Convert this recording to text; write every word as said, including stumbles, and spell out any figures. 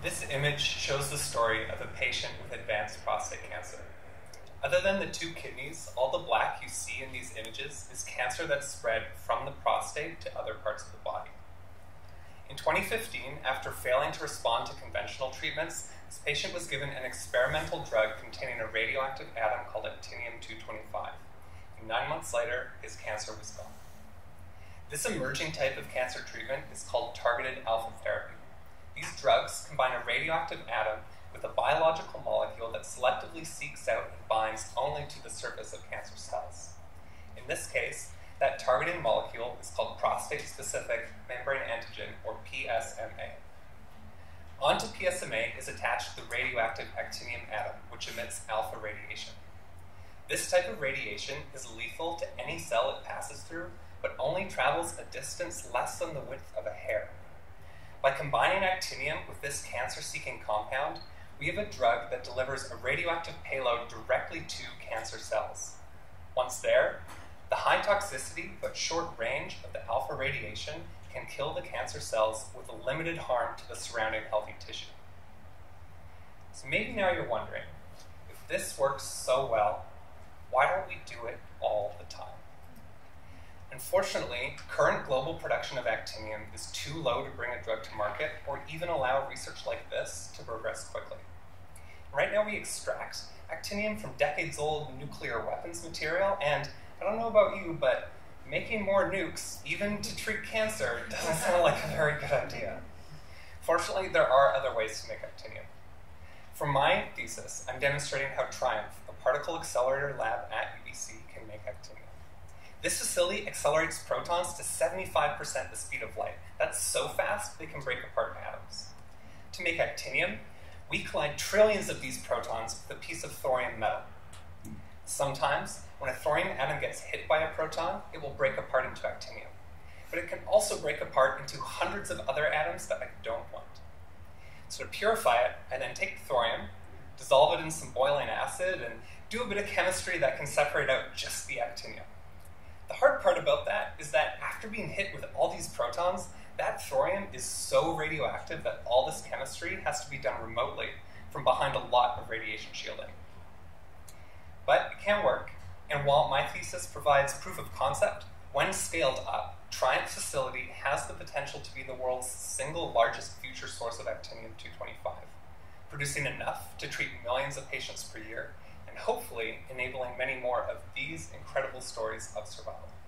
This image shows the story of a patient with advanced prostate cancer. Other than the two kidneys, all the black you see in these images is cancer that's spread from the prostate to other parts of the body. In twenty fifteen, after failing to respond to conventional treatments, this patient was given an experimental drug containing a radioactive atom called actinium two twenty-five. And nine months later, his cancer was gone. This emerging type of cancer treatment is called targeted alpha therapy. These drugs combine a radioactive atom with a biological molecule that selectively seeks out and binds only to the surface of cancer cells. In this case, that targeting molecule is called prostate-specific membrane antigen, or P S M A. Onto P S M A is attached the radioactive actinium atom, which emits alpha radiation. This type of radiation is lethal to any cell it passes through, but only travels a distance less than the width of a hair. By combining actinium with this cancer-seeking compound, we have a drug that delivers a radioactive payload directly to cancer cells. Once there, the high toxicity but short range of the alpha radiation can kill the cancer cells with a limited harm to the surrounding healthy tissue. So maybe now you're wondering, if this works so well, why don't we do it all the time? Unfortunately, current global production of actinium is too low to bring a drug to market or even allow research like this to progress quickly. Right now we extract actinium from decades-old nuclear weapons material, and I don't know about you, but making more nukes, even to treat cancer, doesn't sound like a very good idea. Fortunately, there are other ways to make actinium. For my thesis, I'm demonstrating how Triumph, a particle accelerator lab at U B C, can make actinium. This facility accelerates protons to seventy-five percent the speed of light. That's so fast, they can break apart atoms. To make actinium, we collide trillions of these protons with a piece of thorium metal. Sometimes, when a thorium atom gets hit by a proton, it will break apart into actinium. But it can also break apart into hundreds of other atoms that I don't want. So to purify it, I then take the thorium, dissolve it in some boiling acid, and do a bit of chemistry that can separate out just the actinium. The hard part about that is that after being hit with all these protons, that thorium is so radioactive that all this chemistry has to be done remotely from behind a lot of radiation shielding. But it can work, and while my thesis provides proof of concept, when scaled up, Triumph's facility has the potential to be the world's single largest future source of actinium two twenty-five, producing enough to treat millions of patients per year, and hopefully enabling many more of these incredible stories of survival.